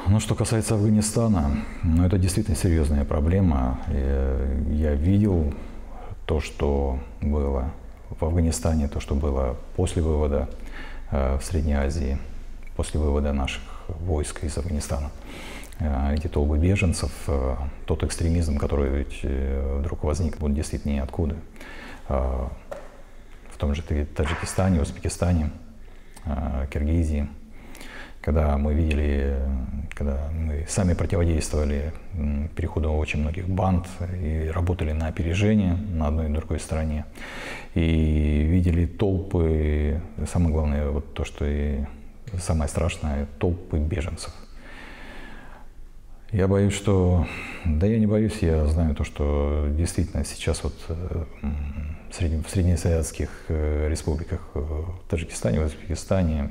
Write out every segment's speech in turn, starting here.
Ну, что касается Афганистана, ну, это действительно серьезная проблема. Я видел то, что было в Афганистане, то, что было после вывода в Средней Азии, после вывода наших войск из Афганистана. Эти толпы беженцев, тот экстремизм, который вдруг возник, вот действительно ниоткуда. В том же Таджикистане, Узбекистане, Киргизии. Когда мы видели, когда мы сами противодействовали переходу очень многих банд и работали на опережение на одной и другой стороне, и видели толпы, самое главное, вот то, что и самое страшное, толпы беженцев. Я боюсь, что... Да я не боюсь, я знаю то, что действительно сейчас вот в среднеазиатских республиках, в Таджикистане, в Узбекистане,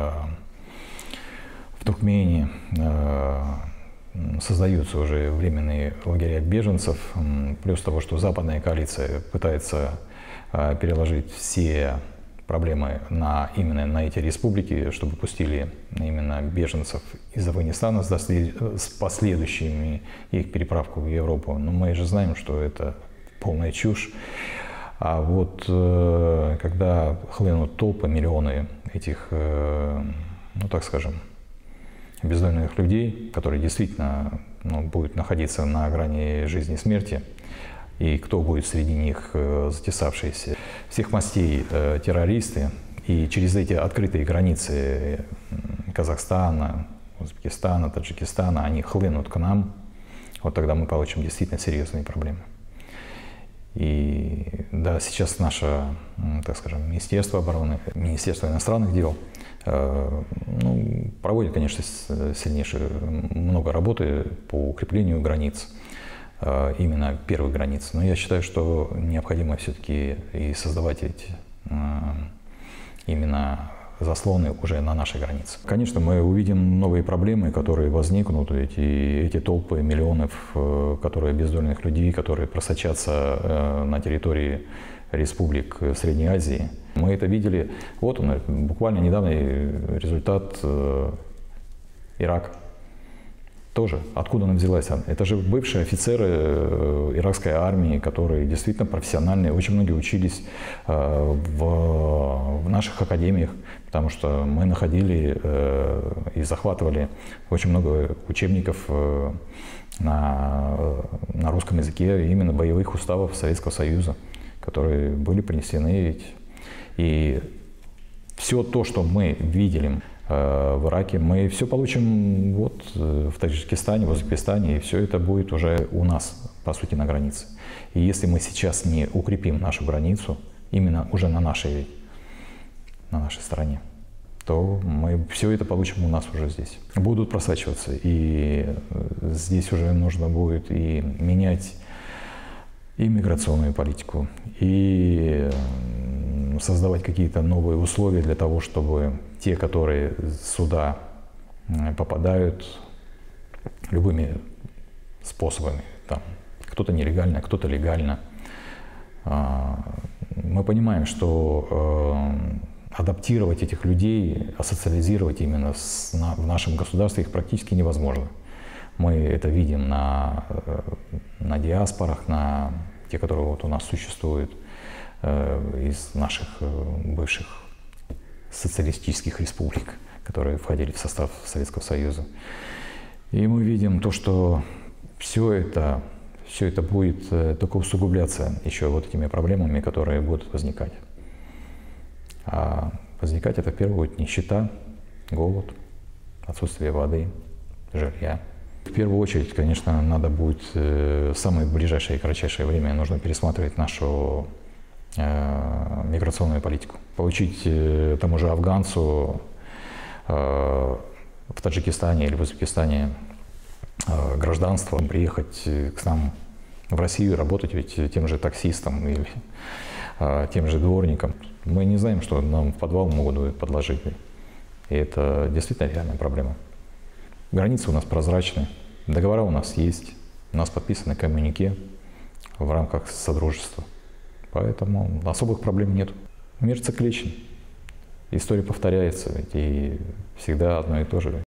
в Туркмении создаются уже временные лагеря беженцев, плюс того, что западная коалиция пытается переложить все проблемы именно на эти республики, чтобы пустили именно беженцев из Афганистана с последующими их переправку в Европу. Но мы же знаем, что это полная чушь. А вот когда хлынут толпы, миллионы этих, ну так скажем, бездомных людей, которые действительно будут находиться на грани жизни и смерти, и кто будет среди них затесавшиеся всех мастей террористы, и через эти открытые границы Казахстана, Узбекистана, Таджикистана, они хлынут к нам, вот тогда мы получим действительно серьезные проблемы. И да, сейчас наше, так скажем, Министерство обороны, Министерство иностранных дел проводит, конечно, много работы по укреплению границ, именно первых границ. Но я считаю, что необходимо все-таки и создавать эти именно заслоны уже на нашей границе. Конечно, мы увидим новые проблемы, которые возникнут, эти толпы миллионов, бездомных людей, которые просочатся на территории республик Средней Азии. Мы это видели, вот он, буквально недавний результат Ирак. Тоже, откуда она взялась? Это же бывшие офицеры иракской армии, которые действительно профессиональные, очень многие учились в наших академиях, потому что мы находили и захватывали очень много учебников на русском языке, именно боевых уставов Советского Союза, которые были принесены. И все то, что мы видели в Ираке, мы все получим вот в Таджикистане, в Узбекистане, и все это будет уже у нас, по сути, на границе. И если мы сейчас не укрепим нашу границу, именно уже на нашей стороне, то мы все это получим у нас уже здесь. Будут просачиваться, и здесь уже нужно будет и менять и миграционную политику, и создавать какие-то новые условия для того, чтобы те, которые сюда попадают любыми способами, там, кто-то нелегально, кто-то легально, мы понимаем, что адаптировать этих людей, асоциализировать именно в нашем государстве их практически невозможно. Мы это видим на диаспорах, на те, которые вот у нас существуют, из наших бывших социалистических республик, которые входили в состав Советского Союза. И мы видим то, что все это будет только усугубляться еще вот этими проблемами, которые будут возникать. А возникать это в первую очередь нищета, голод, отсутствие воды, жилья. В первую очередь, конечно, надо будет в самое ближайшее и кратчайшее время нужно пересматривать нашу миграционную политику. Получить тому же афганцу в Таджикистане или в Узбекистане гражданство, приехать к нам в Россию, работать ведь тем же таксистом или тем же дворником. Мы не знаем, что нам в подвал могут подложить. И это действительно реальная проблема. Границы у нас прозрачны, договора у нас есть, у нас подписаны коммюнике в рамках содружества. Поэтому особых проблем нет. Мир цикличен, история повторяется, ведь и всегда одно и то же.